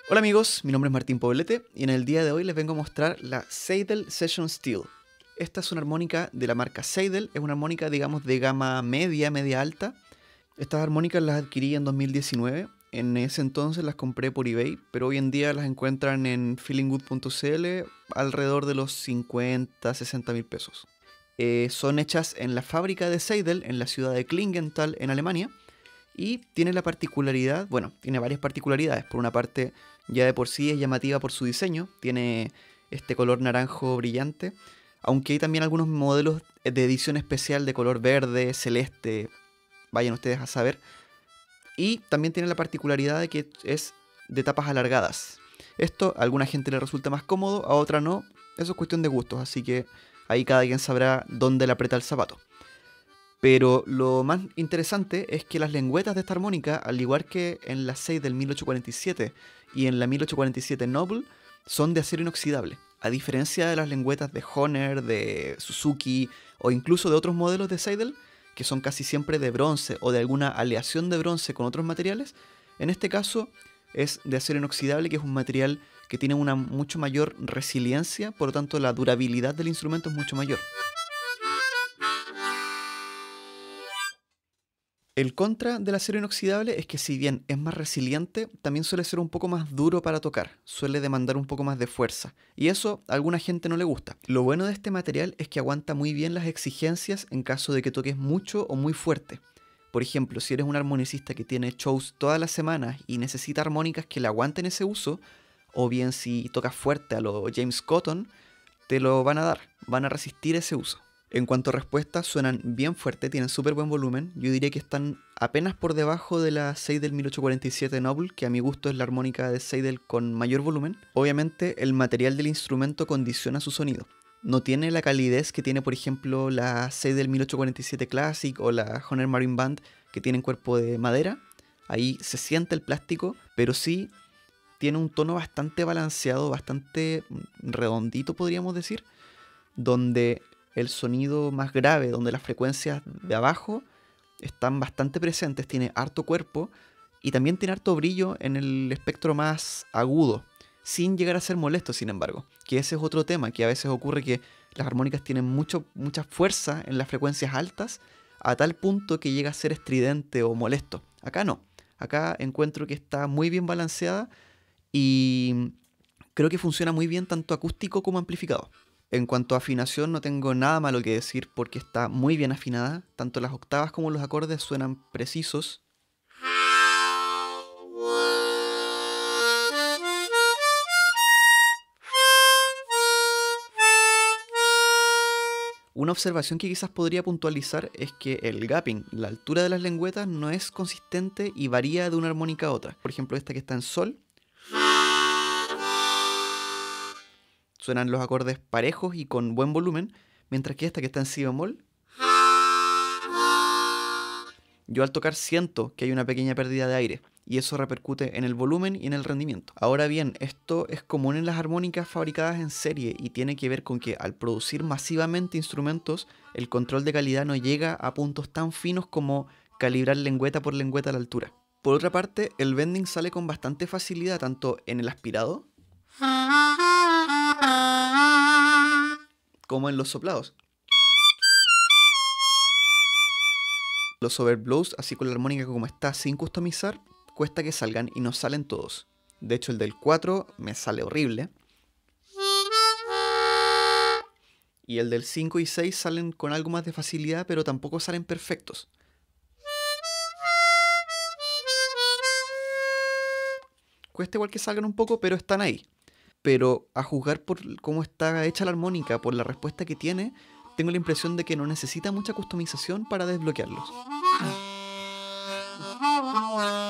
Hola amigos, mi nombre es Martín Poblete y en el día de hoy les vengo a mostrar la Seidel Session Steel. Esta es una armónica de la marca Seidel, es una armónica digamos de gama media, media alta. Estas armónicas las adquirí en 2019, en ese entonces las compré por eBay, pero hoy en día las encuentran en feelinggood.cl alrededor de los 50, 60 mil pesos. Son hechas en la fábrica de Seidel en la ciudad de Klingenthal en Alemania. Y tiene la particularidad, bueno, tiene varias particularidades. Por una parte, ya de por sí es llamativa por su diseño. Tiene este color naranjo brillante. Aunque hay también algunos modelos de edición especial de color verde, celeste. Vayan ustedes a saber. Y también tiene la particularidad de que es de tapas alargadas. Esto a alguna gente le resulta más cómodo, a otra no. Eso es cuestión de gustos, así que ahí cada quien sabrá dónde le aprieta el zapato. Pero lo más interesante es que las lengüetas de esta armónica, al igual que en la 6 del 1847 y en la 1847 Noble, son de acero inoxidable. A diferencia de las lengüetas de Hohner, de Suzuki o incluso de otros modelos de Seidel, que son casi siempre de bronce o de alguna aleación de bronce con otros materiales, en este caso es de acero inoxidable, que es un material que tiene una mucho mayor resiliencia, por lo tanto la durabilidad del instrumento es mucho mayor. El contra del acero inoxidable es que si bien es más resiliente, también suele ser un poco más duro para tocar, suele demandar un poco más de fuerza, y eso a alguna gente no le gusta. Lo bueno de este material es que aguanta muy bien las exigencias en caso de que toques mucho o muy fuerte. Por ejemplo, si eres un armonicista que tiene shows todas las semanas y necesita armónicas que le aguanten ese uso, o bien si tocas fuerte a lo James Cotton, te lo van a dar, van a resistir ese uso. En cuanto a respuesta, suenan bien fuerte, tienen súper buen volumen. Yo diría que están apenas por debajo de la Seidel 1847 Noble, que a mi gusto es la armónica de Seidel con mayor volumen. Obviamente, el material del instrumento condiciona su sonido. No tiene la calidez que tiene, por ejemplo, la Seidel 1847 Classic o la Hohner Marine Band, que tienen cuerpo de madera. Ahí se siente el plástico, pero sí tiene un tono bastante balanceado, bastante redondito, podríamos decir, donde el sonido más grave, donde las frecuencias de abajo están bastante presentes, tiene harto cuerpo y también tiene harto brillo en el espectro más agudo, sin llegar a ser molesto, sin embargo, que ese es otro tema, que a veces ocurre que las armónicas tienen mucha fuerza en las frecuencias altas, a tal punto que llega a ser estridente o molesto. Acá no, acá encuentro que está muy bien balanceada y creo que funciona muy bien tanto acústico como amplificado. En cuanto a afinación no tengo nada malo que decir porque está muy bien afinada, tanto las octavas como los acordes suenan precisos. Una observación que quizás podría puntualizar es que el gapping, la altura de las lengüetas, no es consistente y varía de una armónica a otra. Por ejemplo, esta que está en sol, suenan los acordes parejos y con buen volumen, mientras que esta que está en si bemol, yo al tocar siento que hay una pequeña pérdida de aire, y eso repercute en el volumen y en el rendimiento. Ahora bien, esto es común en las armónicas fabricadas en serie y tiene que ver con que al producir masivamente instrumentos, el control de calidad no llega a puntos tan finos como calibrar lengüeta por lengüeta a la altura. Por otra parte, el bending sale con bastante facilidad tanto en el aspirado como en los soplados. Los overblows, así con la armónica como está sin customizar, cuesta que salgan y no salen todos. De hecho, el del 4 me sale horrible. Y el del 5 y 6 salen con algo más de facilidad, pero tampoco salen perfectos. Cuesta igual que salgan un poco, pero están ahí. Pero a juzgar por cómo está hecha la armónica, por la respuesta que tiene, tengo la impresión de que no necesita mucha customización para desbloquearlos.